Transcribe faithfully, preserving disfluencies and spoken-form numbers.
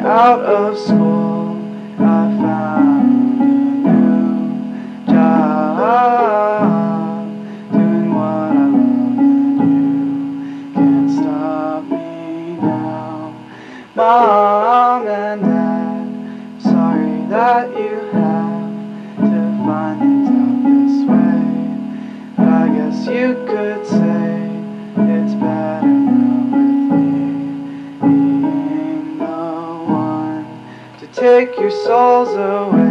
out of school, I found a new job, doing what I love, and you can't stop me now. Mom and Dad, sorry that you have to find things out this way, but I guess you could say it's better now with me being the one to take your souls away.